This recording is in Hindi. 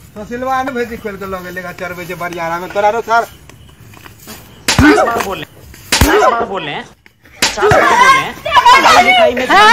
तो सिलवा ने भेजी खोल के लगे लेगा 4 बजे बरियारा में तोरा रो सर 4 बार बोले 4 बार बोले 4 बार बोले लिखाई में